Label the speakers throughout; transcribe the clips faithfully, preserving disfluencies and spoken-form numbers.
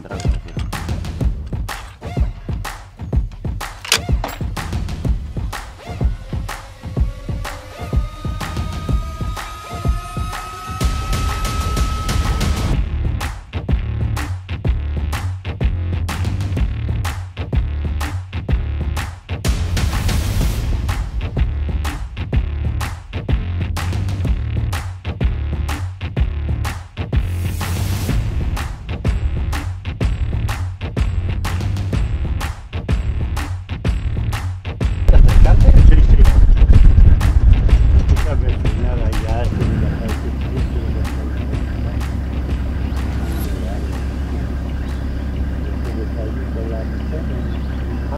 Speaker 1: entrar como quiera.
Speaker 2: Sí, sí. Muchas veces, nada, ya esto me lo sabe que sí, esto me lo sabe. Esto que está allí con la mujer.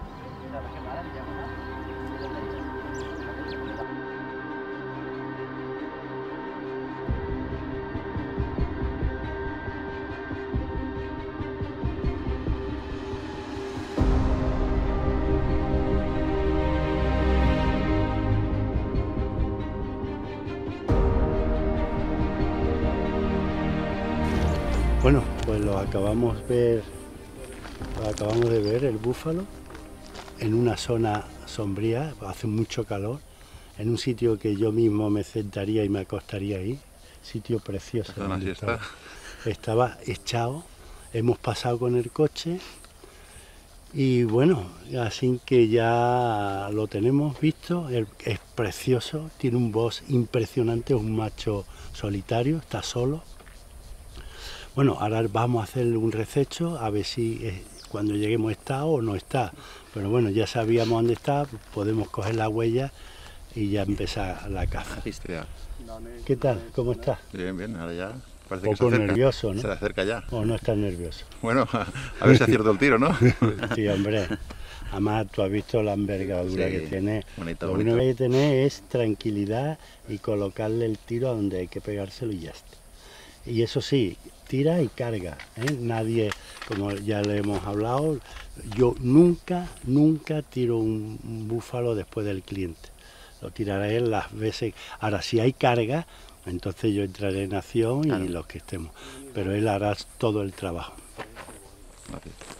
Speaker 2: Bueno, pues lo acabamos ver, lo acabamos de ver el búfalo en una zona sombría, hace mucho calor, en un sitio que yo mismo me sentaría y me acostaría ahí, sitio precioso.
Speaker 1: Hacer una
Speaker 2: donde
Speaker 1: siesta.
Speaker 2: Estaba, estaba echado, hemos pasado con el coche y bueno, así que ya lo tenemos visto, es precioso, tiene un voz impresionante, es un macho solitario, está solo. Bueno, ahora vamos a hacerle un rececho a ver si eh, cuando lleguemos está o no está. Pero bueno, ya sabíamos dónde está, podemos coger la huella y ya empezar la caza.
Speaker 1: Pistea.
Speaker 2: ¿Qué tal? ¿Cómo estás?
Speaker 1: Bien, bien, ahora ya parece
Speaker 2: Un
Speaker 1: que se
Speaker 2: poco
Speaker 1: acerca.
Speaker 2: nervioso, ¿no?
Speaker 1: Se le acerca ya.
Speaker 2: ¿O no estás nervioso?
Speaker 1: Bueno, a, a ver si acierto el tiro, ¿no?
Speaker 2: Sí, hombre. Además, tú has visto la envergadura
Speaker 1: Sí,
Speaker 2: que tiene.
Speaker 1: bonito,
Speaker 2: Lo
Speaker 1: bonito.
Speaker 2: único que hay que tener es tranquilidad y colocarle el tiro a donde hay que pegárselo y ya está. Y eso sí, tira y carga, ¿eh? Nadie, como ya le hemos hablado, yo nunca, nunca tiro un, un búfalo después del cliente. Lo tiraré las veces. Ahora, si hay carga, entonces yo entraré en acción y
Speaker 1: Claro.
Speaker 2: los que estemos. Pero él hará todo el trabajo.
Speaker 1: Gracias.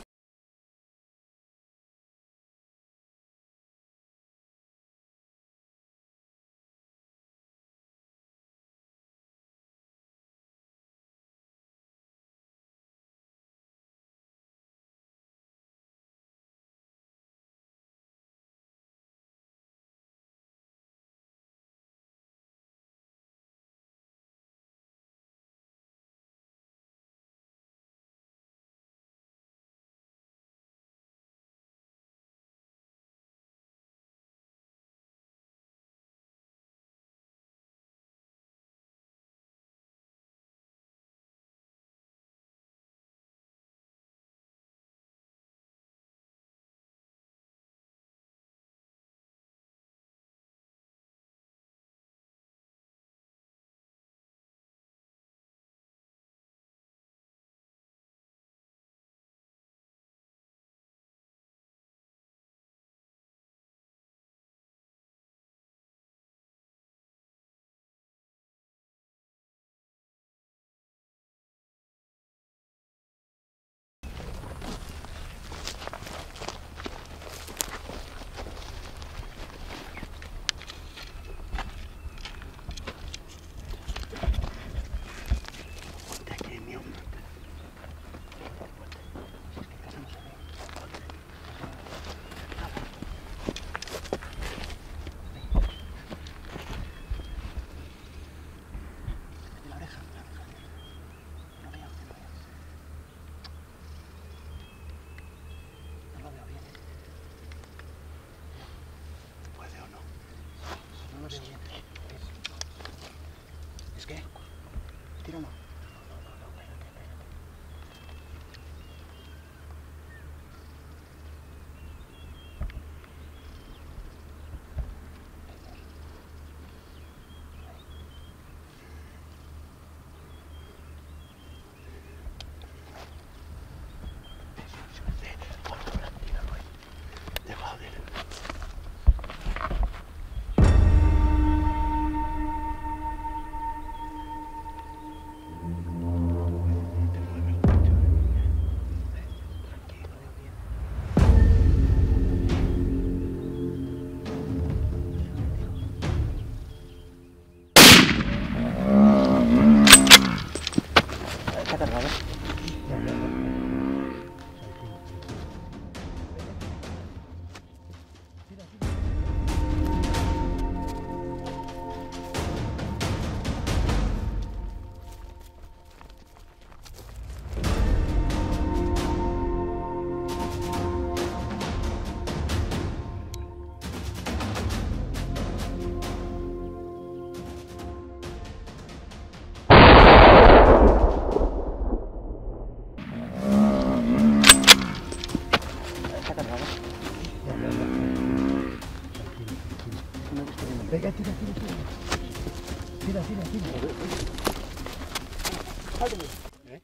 Speaker 3: Está cargado. Venga, tira, tira, tira. Tira, tira, tira. ¿Eh?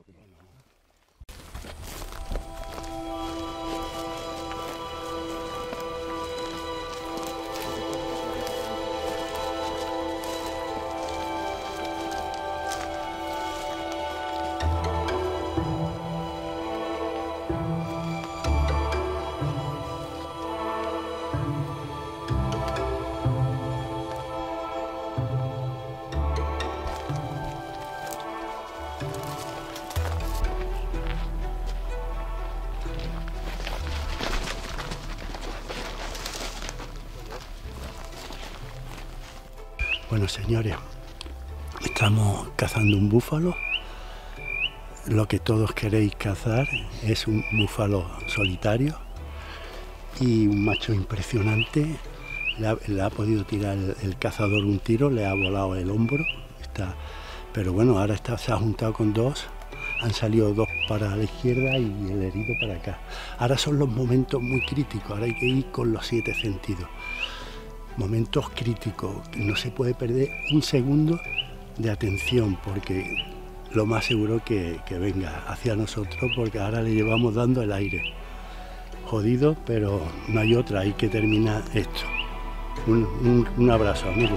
Speaker 3: Bueno, señores, estamos cazando un búfalo. Lo que todos queréis cazar es un búfalo solitario y un macho impresionante. Le ha, le ha podido tirar el, el cazador un tiro, le ha volado el hombro. Está, pero bueno, ahora está, se ha juntado con dos. Han salido dos para la izquierda y el herido para acá. Ahora son los momentos muy críticos, ahora hay que ir con los siete sentidos. Momentos críticos, no se puede perder un segundo de atención porque lo más seguro que, que venga hacia nosotros porque ahora le llevamos dando el aire. Jodido, pero no hay otra, hay que terminar esto. Un, un, un abrazo, amigo.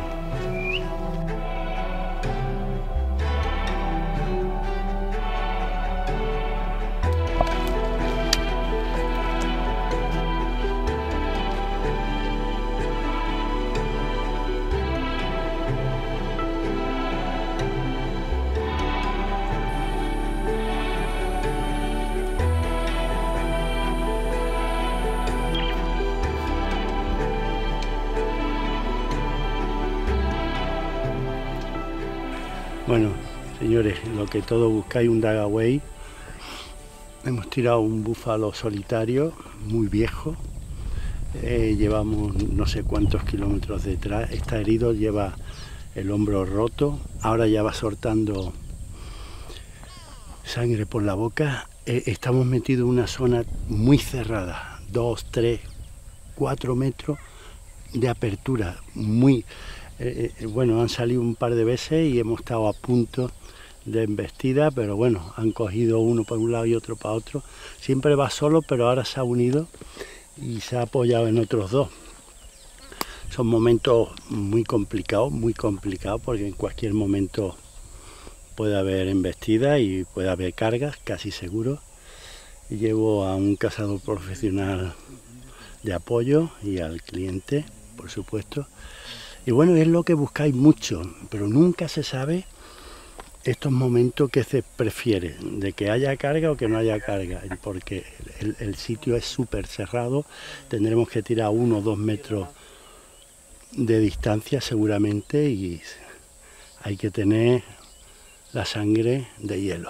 Speaker 3: Bueno, señores, lo que todos buscáis, un Dagaway. Hemos tirado un búfalo solitario, muy viejo. Eh, llevamos no sé cuántos kilómetros detrás. Está herido, lleva el hombro roto. Ahora ya va soltando sangre por la boca. Eh, estamos metidos en una zona muy cerrada, dos, tres, cuatro metros de apertura, muy... Eh, eh, bueno, han salido un par de veces y hemos estado a punto de embestida, pero bueno, han cogido uno por un lado y otro para otro. Siempre va solo, pero ahora se ha unido y se ha apoyado en otros dos. Son momentos muy complicados, muy complicados, porque en cualquier momento puede haber embestida y puede haber cargas, casi seguro. Llevo a un cazador profesional de apoyo y al cliente, por supuesto. Y bueno, es lo que buscáis mucho, pero nunca se sabe estos momentos que se prefiere, de que haya carga o que no haya carga, porque el, el sitio es súper cerrado, tendremos que tirar uno o dos metros de distancia seguramente y hay que tener la sangre de hielo.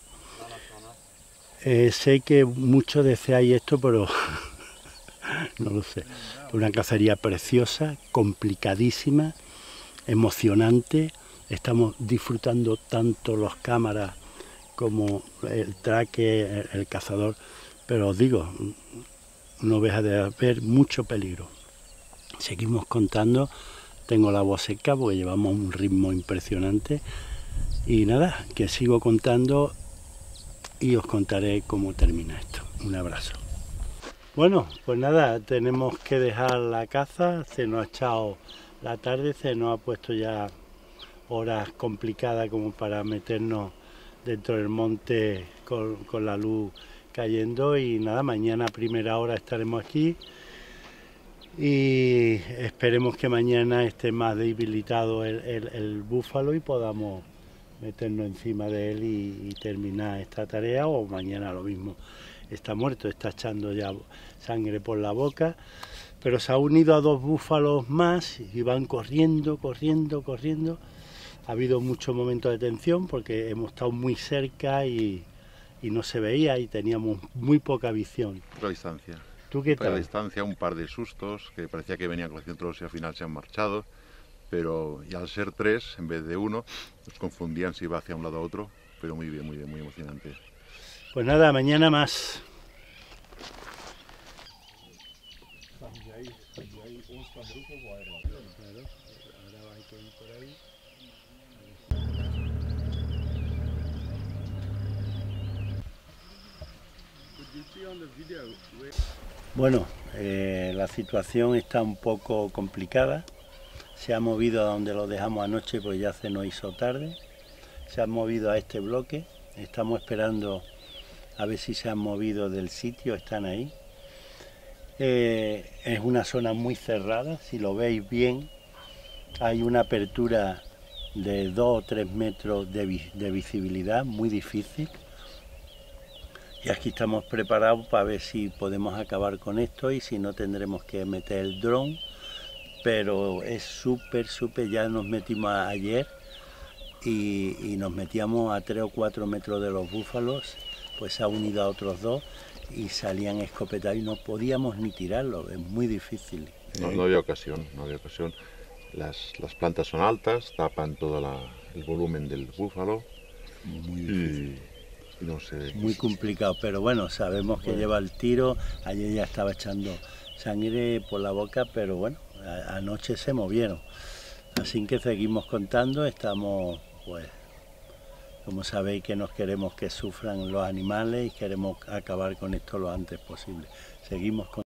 Speaker 3: Eh, sé que muchos deseáis esto, pero no lo sé. Una cacería preciosa, complicadísima, emocionante. Estamos disfrutando tanto los cámaras como el traque, el, el cazador, pero os digo, no deja de haber mucho peligro. Seguimos contando, tengo la voz seca porque llevamos un ritmo impresionante y nada, que sigo contando y os contaré cómo termina esto. Un abrazo. Bueno, pues nada, tenemos que dejar la caza, se nos ha echado la tarde, se nos ha puesto ya horas complicadas como para meternos dentro del monte con, con la luz cayendo y nada, mañana a primera hora estaremos aquí y esperemos que mañana esté más debilitado el, el, el búfalo y podamos
Speaker 2: meternos encima de él y, y terminar esta tarea, o mañana lo mismo. Está muerto, está echando ya sangre por la boca, pero se ha unido a dos búfalos más y van corriendo, corriendo, corriendo. Ha habido muchos momentos de tensión porque hemos estado muy cerca y, y no se veía y teníamos muy poca visión.
Speaker 1: Poca distancia.
Speaker 2: ¿Tú qué
Speaker 1: Poca
Speaker 2: tal?
Speaker 1: distancia, un par de sustos, que parecía que venían concentrados y al final se han marchado. Pero y al ser tres, en vez de uno, nos confundían si iba hacia un lado a otro. Pero muy bien, muy bien, muy emocionante.
Speaker 2: Pues nada, mañana más. Bueno, eh, la situación está un poco complicada. Se ha movido a donde lo dejamos anoche, pues ya se nos hizo tarde. Se han movido a este bloque. Estamos esperando a ver si se han movido del sitio, están ahí. Eh, es una zona muy cerrada, si lo veis bien, hay una apertura de dos o tres metros de, vi de visibilidad, muy difícil. Y aquí estamos preparados para ver si podemos acabar con esto y si no tendremos que meter el dron. Pero es súper, súper, ya nos metimos ayer y, y nos metíamos a tres o cuatro metros de los búfalos, pues se ha unido a otros dos y salían escopetados y no podíamos ni tirarlo, es muy difícil.
Speaker 4: No, no había ocasión, no había ocasión. Las, las plantas son altas, tapan todo la, el volumen del búfalo.
Speaker 2: Muy
Speaker 4: difícil. Y, y no sé.
Speaker 2: Muy complicado, pero bueno, sabemos que bueno. lleva el tiro. Ayer ya estaba echando sangre por la boca, pero bueno, a, anoche se movieron. Así que seguimos contando, estamos, pues, como sabéis que nos queremos que sufran los animales y queremos acabar con esto lo antes posible. Seguimos con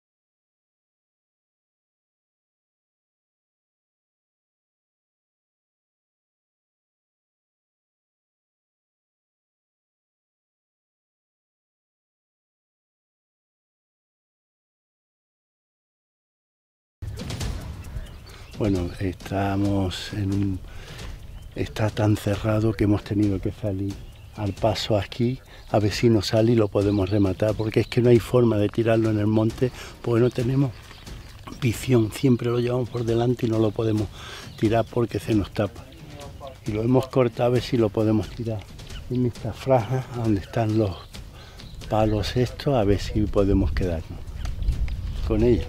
Speaker 2: Bueno, estamos en un... está tan cerrado que hemos tenido que salir al paso aquí, a ver si nos sale y lo podemos rematar, porque es que no hay forma de tirarlo en el monte, porque no tenemos visión, siempre lo llevamos por delante y no lo podemos tirar porque se nos tapa. Y lo hemos cortado a ver si lo podemos tirar en esta franja, donde están los palos estos, a ver si podemos quedarnos con ellos.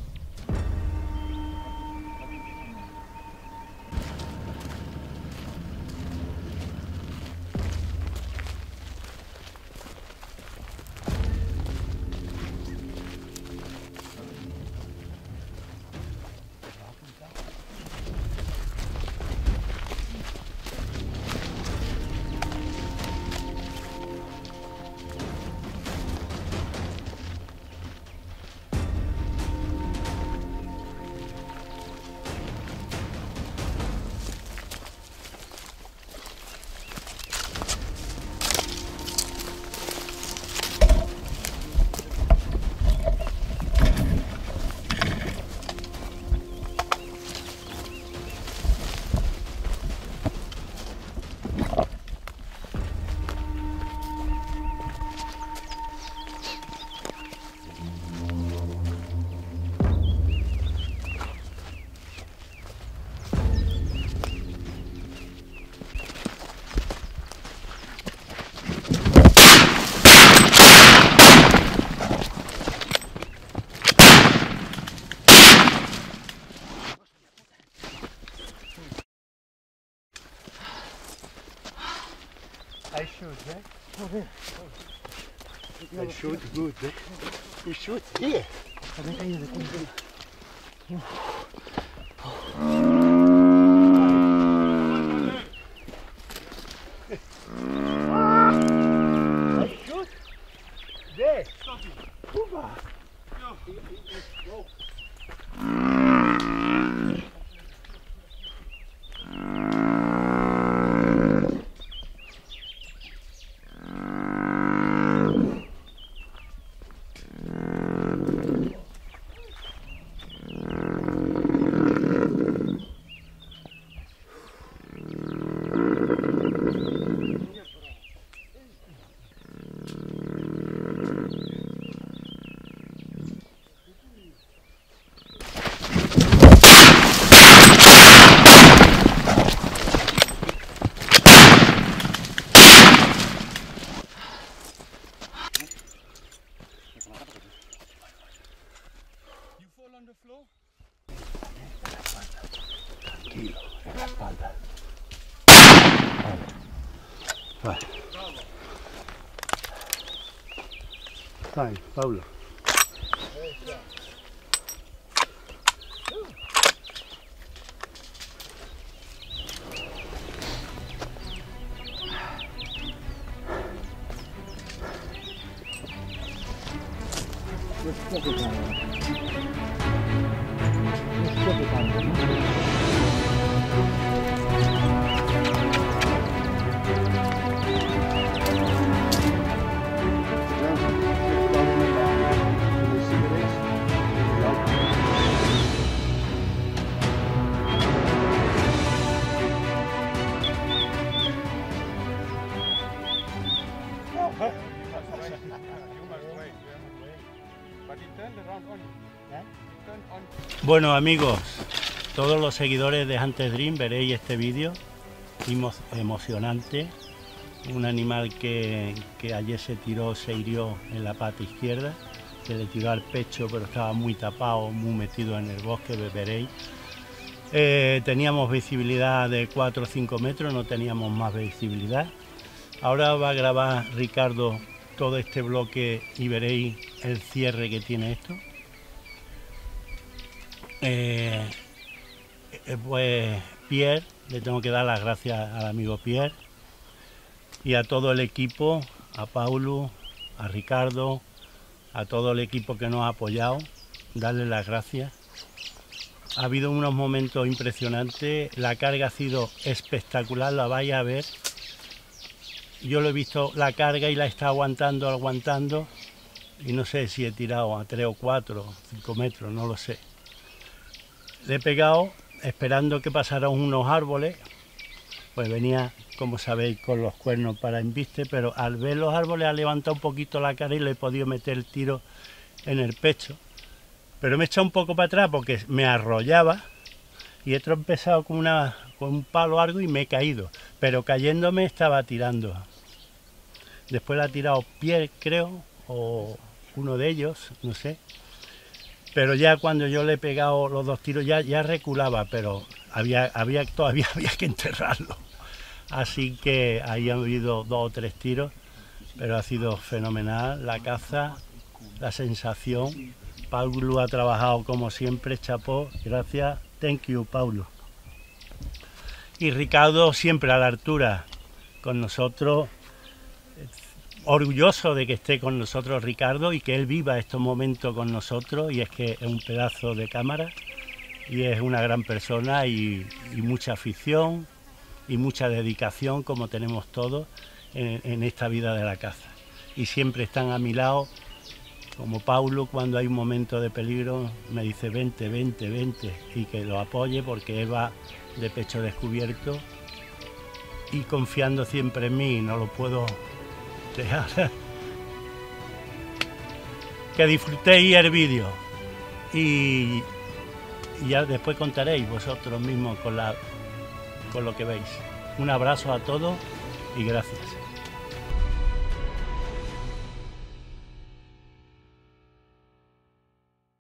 Speaker 2: I shoot, eh? Oh, yeah. I shoot good, eh? You shoot here. A ver, ahí de cuenta. I shoot there. Uva. Go. Fine, Pablo. Bueno amigos, todos los seguidores de Hunter's Dream veréis este vídeo emo emocionante. Un animal que, que ayer se tiró, se hirió en la pata izquierda, se le tiró al pecho pero estaba muy tapado, muy metido en el bosque, veréis. Eh, teníamos visibilidad de cuatro o cinco metros, no teníamos más visibilidad. Ahora va a grabar Ricardo todo este bloque y veréis el cierre que tiene esto. Eh, pues Pierre, le tengo que dar las gracias al amigo Pierre y a todo el equipo, a Paulo, a Ricardo, a todo el equipo que nos ha apoyado, darle las gracias. Ha habido unos momentos impresionantes, la carga ha sido espectacular, la vais a ver. Yo lo he visto la carga y la está aguantando, aguantando y no sé si he tirado a tres o cuatro, cinco metros, no lo sé. Le he pegado esperando que pasaran unos árboles, pues venía, como sabéis, con los cuernos para embiste, pero al ver los árboles ha levantado un poquito la cara y le he podido meter el tiro en el pecho. Pero me he echado un poco para atrás porque me arrollaba y he tropezado con, una, con un palo largo y me he caído, pero cayéndome estaba tirando. Después la ha tirado Pierre, creo, o uno de ellos, no sé. Pero ya cuando yo le he pegado los dos tiros ya, ya reculaba, pero había, había, todavía había que enterrarlo. Así que ahí han habido dos o tres tiros, pero ha sido fenomenal la caza, la sensación. Paulo ha trabajado como siempre, chapó, gracias, thank you Paulo. Y Ricardo siempre a la altura con nosotros. Orgulloso de que esté con nosotros Ricardo y que él viva estos momentos con nosotros, y es que es un pedazo de cámara y es una gran persona y, y mucha afición y mucha dedicación como tenemos todos en, en esta vida de la caza, y siempre están a mi lado, como Paulo cuando hay un momento de peligro me dice vente, vente, vente, y que lo apoye porque él va de pecho descubierto y confiando siempre en mí, no lo puedo dejar. Que disfrutéis el vídeo y, y ya después contaréis vosotros mismos con, la, con lo que veis. Un abrazo a todos y gracias.